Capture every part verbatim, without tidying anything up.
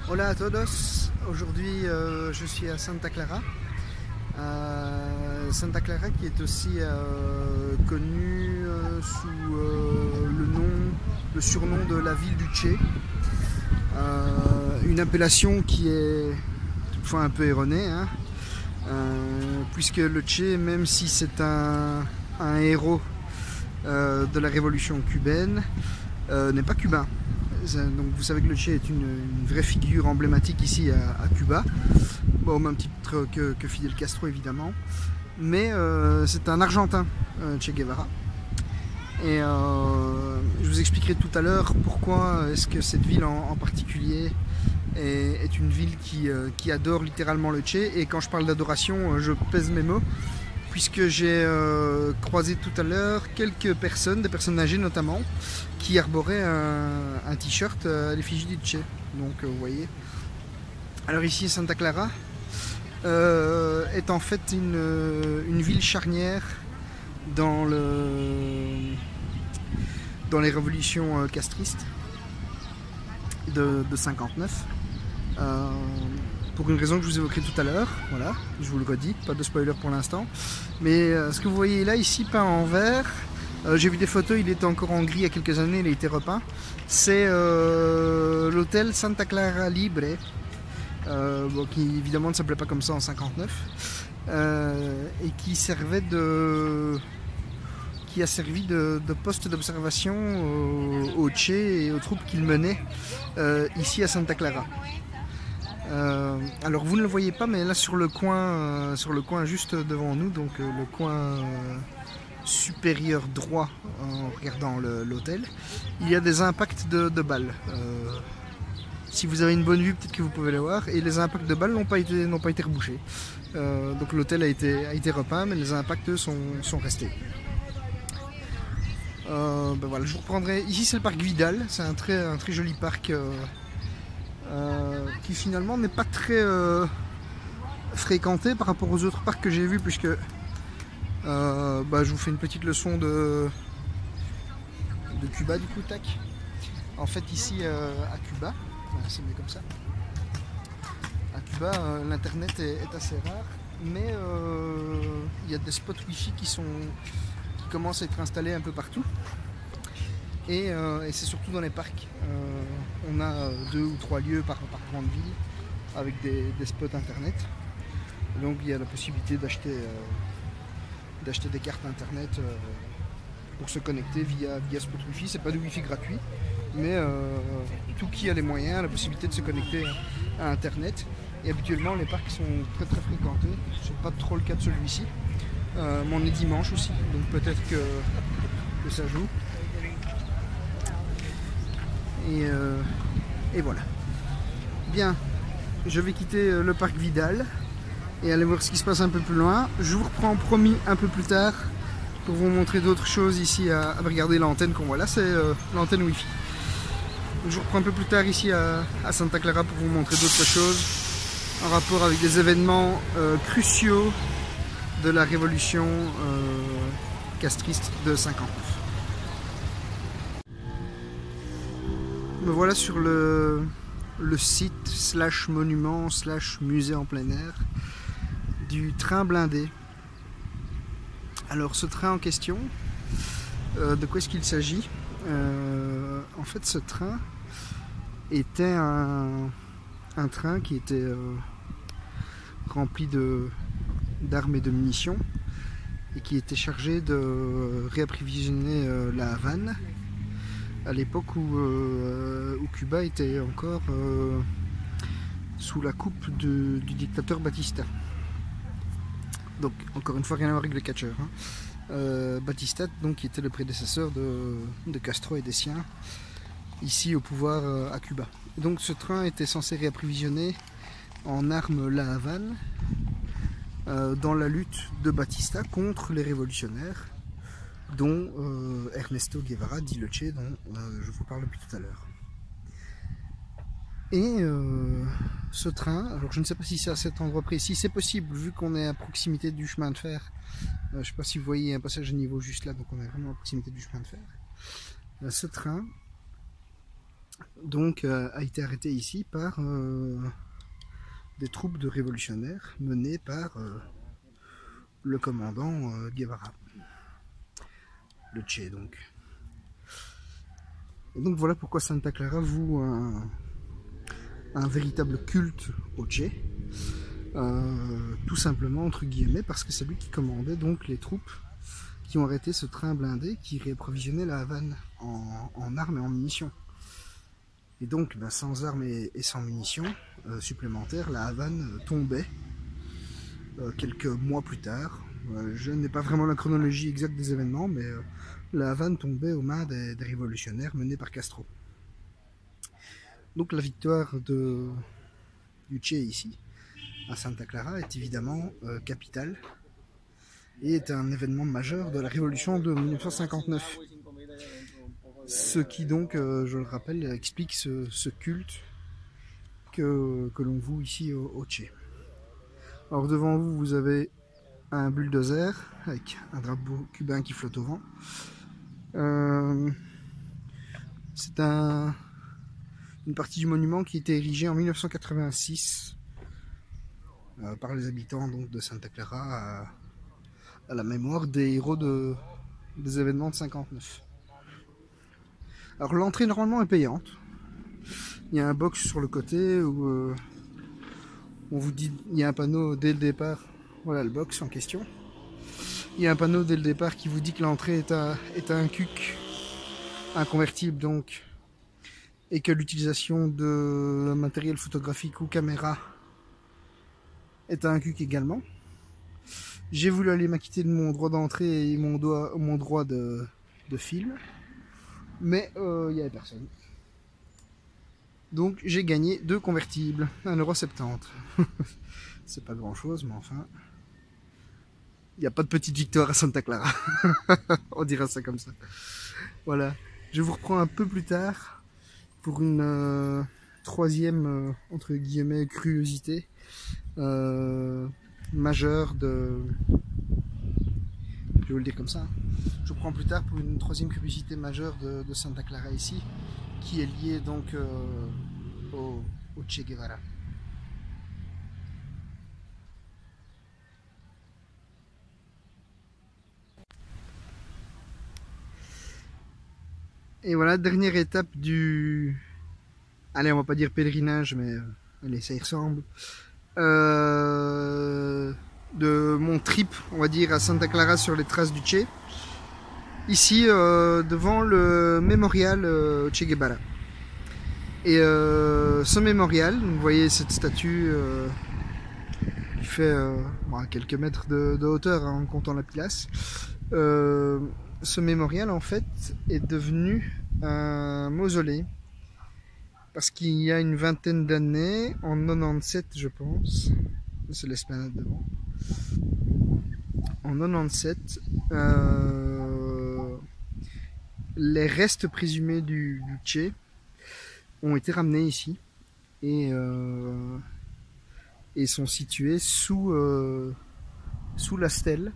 Hola a todos, aujourd'hui euh, je suis à Santa Clara. Euh, Santa Clara qui est aussi euh, connue euh, sous euh, le nom, le surnom de la ville du Che. Euh, une appellation qui est toutefois un peu erronée, hein, euh, puisque le Che, même si c'est un, un héros euh, de la révolution cubaine, euh, n'est pas cubain. Donc vous savez que le Che est une, une vraie figure emblématique ici à, à Cuba, bon, au même titre que, que Fidel Castro évidemment, mais euh, c'est un Argentin, euh, Che Guevara. Et euh, je vous expliquerai tout à l'heure pourquoi est-ce que cette ville en, en particulier est, est une ville qui, euh, qui adore littéralement le Che. Et quand je parle d'adoration, je pèse mes mots, puisque j'ai euh, croisé tout à l'heure quelques personnes, des personnes âgées notamment, qui arboraient un, un t-shirt à l'effigie du Che. Donc euh, vous voyez. Alors ici, Santa Clara euh, est en fait une, une ville charnière dans, le, dans les révolutions euh, castristes de, de cinquante-neuf. Euh, pour une raison que je vous évoquerai tout à l'heure, voilà, je vous le redis, pas de spoiler pour l'instant. Mais euh, ce que vous voyez là, ici, peint en vert, euh, j'ai vu des photos, il était encore en gris il y a quelques années, il a été repeint. C'est euh, l'hôtel Santa Clara Libre, euh, bon, qui évidemment ne s'appelait pas comme ça en cinquante-neuf, euh, et qui servait de... qui a servi de, de poste d'observation au, au Che et aux troupes qu'il menait euh, ici à Santa Clara. Euh, alors vous ne le voyez pas, mais là sur le coin, euh, sur le coin juste devant nous, donc euh, le coin euh, supérieur droit en regardant l'hôtel, il y a des impacts de, de balles. Euh, si vous avez une bonne vue, peut-être que vous pouvez les voir, et les impacts de balles n'ont pas été, n'ont pas été rebouchés. Euh, donc l'hôtel a été, a été repeint, mais les impacts sont, sont restés. Euh, ben voilà, je vous reprendrai. Ici c'est le parc Vidal, c'est un très, un très joli parc euh, euh, qui finalement n'est pas très euh, fréquenté par rapport aux autres parcs que j'ai vus, puisque euh, bah, je vous fais une petite leçon de, de Cuba du coup, tac. En fait ici euh, à Cuba, c'est mieux comme ça, à Cuba euh, l'internet est, est assez rare, mais euh, il y a des spots wifi qui sont commence à être installé un peu partout, et, euh, et c'est surtout dans les parcs. Euh, on a deux ou trois lieux par, par grande ville avec des, des spots internet, donc il y a la possibilité d'acheter euh, d'acheter des cartes internet euh, pour se connecter via, via spot wifi. C'est pas du wifi gratuit, mais euh, tout qui a les moyens a la possibilité de se connecter à internet, et habituellement les parcs sont très très fréquentés. C'est pas trop le cas de celui-ci. Euh, mais on est dimanche aussi, donc peut-être que, que ça joue. Et, euh, et voilà. Bien, je vais quitter le parc Vidal et aller voir ce qui se passe un peu plus loin. Je vous reprends promis un peu plus tard pour vous montrer d'autres choses ici. À, à regarder l'antenne qu'on voit là, c'est euh, l'antenne Wi-Fi. Donc, je vous reprends un peu plus tard ici à, à Santa Clara pour vous montrer d'autres choses en rapport avec des événements euh, cruciaux de la révolution euh, castriste de cinquante-neuf. Me voilà sur le, le site slash monument slash musée en plein air du train blindé. Alors ce train en question, euh, de quoi est-ce qu'il s'agit? euh, En fait ce train était un, un train qui était euh, rempli de d'armes et de munitions, et qui était chargé de réapprovisionner euh, la Havane à l'époque où, euh, où Cuba était encore euh, sous la coupe de, du dictateur Batista. Donc encore une fois, rien à voir avec les catcheurs, hein. euh, Batista, donc, qui était le prédécesseur de, de Castro et des siens ici au pouvoir euh, à Cuba. Et donc ce train était censé réapprovisionner en armes la Havane dans la lutte de Batista contre les révolutionnaires, dont euh, Ernesto Guevara, dit le Che, dont euh, je vous parle depuis tout à l'heure. Et euh, ce train, alors je ne sais pas si c'est à cet endroit précis, c'est possible vu qu'on est à proximité du chemin de fer. Euh, je ne sais pas si vous voyez un passage à niveau juste là, donc on est vraiment à proximité du chemin de fer. Euh, ce train donc euh, a été arrêté ici par euh, des troupes de révolutionnaires menées par euh, le commandant euh, Guevara, le Che donc. Et donc voilà pourquoi Santa Clara voue un, un véritable culte au Che, euh, tout simplement entre guillemets parce que c'est lui qui commandait donc les troupes qui ont arrêté ce train blindé qui réapprovisionnait la Havane en, en armes et en munitions. Et donc, ben, sans armes et, et sans munitions euh, supplémentaires, la Havane tombait euh, quelques mois plus tard. Euh, je n'ai pas vraiment la chronologie exacte des événements, mais euh, la Havane tombait aux mains des, des révolutionnaires menés par Castro. Donc la victoire de, du Che ici, à Santa Clara, est évidemment euh, capitale et est un événement majeur de la révolution de mille neuf cent cinquante-neuf. Ce qui donc, euh, je le rappelle, explique ce, ce culte que, que l'on voue ici au, au Che. Alors devant vous, vous avez un bulldozer avec un drapeau cubain qui flotte au vent. Euh, C'est un, une partie du monument qui a été érigée en mille neuf cent quatre-vingt-six euh, par les habitants donc, de Santa Clara à, à la mémoire des héros de, des événements de cinquante-neuf. Alors l'entrée normalement est payante. Il y a un box sur le côté où euh, on vous dit, il y a un panneau dès le départ. Voilà le box en question. Il y a un panneau dès le départ qui vous dit que l'entrée est à, est à un C U C, un convertible donc, et que l'utilisation de matériel photographique ou caméra est à un C U C également. J'ai voulu aller m'acquitter de mon droit d'entrée et mon, doigt, mon droit de, de film. Mais il euh, n'y avait personne. Donc j'ai gagné deux convertibles, un euro soixante-dix. C'est pas grand chose, mais enfin. Il n'y a pas de petite victoire à Santa Clara. On dira ça comme ça. Voilà. Je vous reprends un peu plus tard pour une euh, troisième, euh, entre guillemets, curiosité euh, majeure de. Je vais vous le dire comme ça. Je vous prends plus tard pour une troisième curiosité majeure de, de Santa Clara ici, qui est liée donc euh, au, au Che Guevara. Et voilà, dernière étape du... Allez, on va pas dire pèlerinage, mais euh, allez, ça y ressemble. Euh, de mon trip, on va dire, à Santa Clara sur les traces du Che. Ici, euh, devant le mémorial euh, Che Guevara. Et euh, ce mémorial, vous voyez cette statue euh, qui fait euh, bon, quelques mètres de, de hauteur hein, en comptant la pilasse. Euh, ce mémorial, en fait, est devenu un mausolée. Parce qu'il y a une vingtaine d'années, en quatre-vingt-dix-sept je pense, c'est l'esplanade devant, en quatre-vingt-dix-sept, euh, les restes présumés du, du Che ont été ramenés ici et, euh, et sont situés sous, euh, sous la stèle,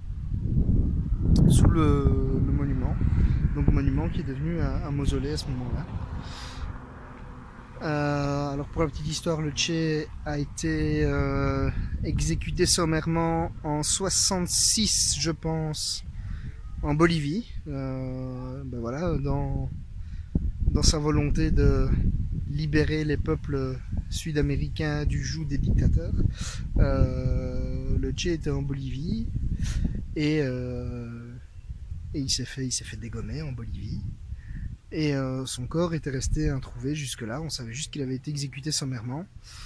sous le, le monument, donc monument qui est devenu un, un mausolée à ce moment-là. Euh, alors pour la petite histoire, le Che a été euh, exécuté sommairement en soixante-six, je pense, en Bolivie. Euh, ben voilà, dans, dans sa volonté de libérer les peuples sud-américains du joug des dictateurs. Euh, le Che était en Bolivie et, euh, et il s'est fait, il s'est fait dégommer en Bolivie. Et euh, son corps était resté introuvé jusque-là. On savait juste qu'il avait été exécuté sommairement.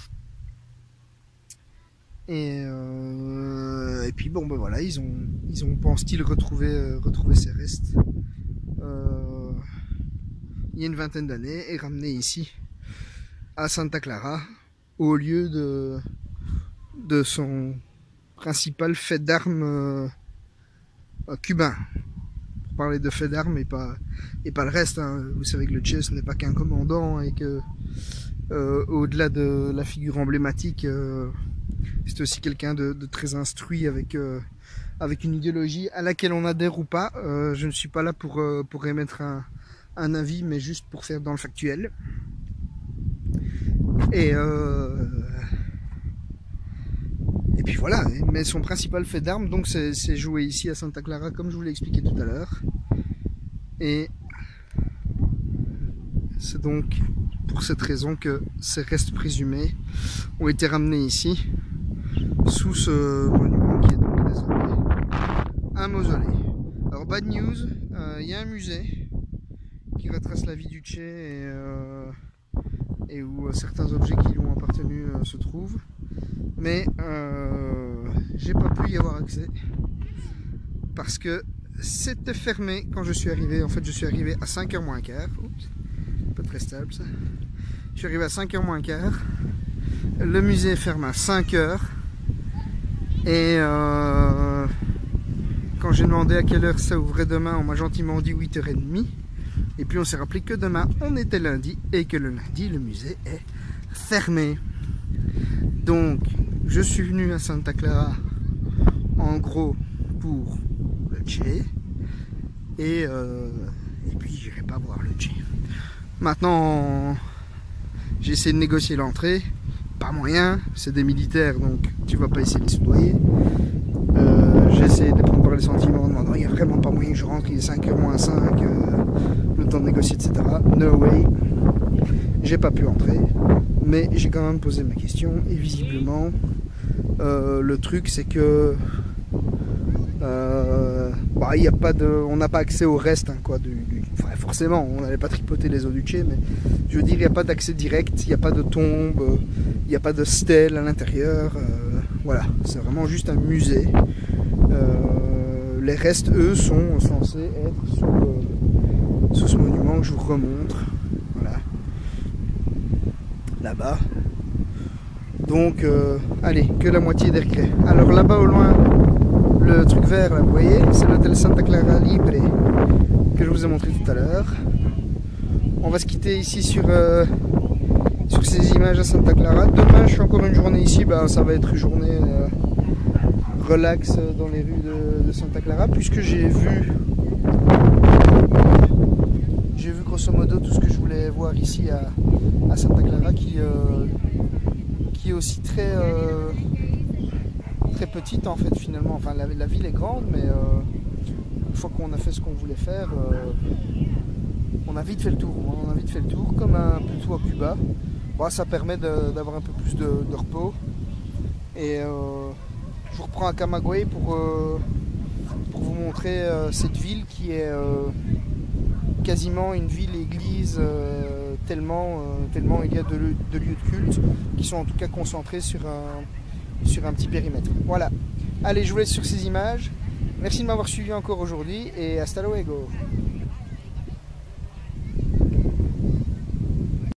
Et, euh, et puis bon ben voilà, ils ont, ils ont pense-t-il retrouvé, euh, retrouvé ses restes euh, il y a une vingtaine d'années et ramené ici à Santa Clara au lieu de, de son principal fait d'armes euh, cubain. Parler de fait d'armes et pas, et pas le reste. Hein. Vous savez que le Che ce n'est pas qu'un commandant et que euh, au-delà de la figure emblématique, euh, c'est aussi quelqu'un de, de très instruit avec, euh, avec une idéologie à laquelle on adhère ou pas. Euh, je ne suis pas là pour, euh, pour émettre un, un avis, mais juste pour faire dans le factuel. Et, euh, et puis voilà, mais son principal fait d'armes, donc c'est joué ici à Santa Clara, comme je vous l'ai expliqué tout à l'heure. Et c'est donc pour cette raison que ces restes présumés ont été ramenés ici, sous ce monument qui est donc désormais un mausolée. Alors bad news, il euh, y a un musée qui retrace la vie du Che et, euh, et où euh, certains objets qui lui ont appartenu euh, se trouvent, mais euh, j'ai pas pu y avoir accès parce que c'était fermé quand je suis arrivé. En fait, je suis arrivé à cinq heures moins quart. Oups, pas très stable ça. Je suis arrivé à cinq heures moins quart. Le musée ferme à cinq heures. Et euh, quand j'ai demandé à quelle heure ça ouvrait demain, on m'a gentiment dit huit heures trente. Et puis on s'est rappelé que demain, on était lundi et que le lundi, le musée est fermé. Donc, je suis venu à Santa Clara, en gros, pour le Che. Et, euh, et puis, j'irai pas voir le Che. Maintenant, j'ai essayé de négocier l'entrée. Pas moyen, c'est des militaires, donc tu vas pas essayer de les soudoyer. Euh, j'ai essayé de les prendre par les sentiments en demandant, il n'y a vraiment pas moyen que je rentre, il est cinq heures moins cinq, euh, le temps de négocier, et cetera. No way. J'ai pas pu entrer, mais j'ai quand même posé ma question, et visiblement, euh, le truc c'est que euh, bah, y a pas de, on n'a pas accès au reste, hein, quoi, du, du, enfin, forcément, on n'allait pas tripoter les os du Che, mais je veux dire, il n'y a pas d'accès direct, il n'y a pas de tombe, il n'y a pas de stèle à l'intérieur, euh, voilà, c'est vraiment juste un musée. Euh, les restes, eux, sont censés être sous, euh, sous ce monument que je vous remontre, voilà, là-bas. Donc, euh, allez, que la moitié des regrets. Alors là-bas au loin, le truc vert, là, vous voyez, c'est l'hôtel Santa Clara Libre que je vous ai montré tout à l'heure. On va se quitter ici sur, euh, sur ces images à Santa Clara. Demain, je suis encore une journée ici, bah, ça va être une journée euh, relax dans les rues de, de Santa Clara, puisque j'ai vu, j'ai vu grosso modo tout ce que je voulais voir ici à, à Santa Clara, qui, euh, qui est aussi très... Euh, très petite en fait finalement, enfin la, la ville est grande, mais euh, une fois qu'on a fait ce qu'on voulait faire, euh, on a vite fait le tour, on a vite fait le tour, comme un peu tout à Cuba. Bon, ça permet d'avoir un peu plus de, de repos, et euh, je vous reprends à Camagüey pour, euh, pour vous montrer euh, cette ville qui est euh, quasiment une ville-église, euh, tellement, euh, tellement il y a de, de lieux de culte qui sont en tout cas concentrés sur un sur un petit périmètre. Voilà. Allez, je vous laisse sur ces images. Merci de m'avoir suivi encore aujourd'hui et hasta luego.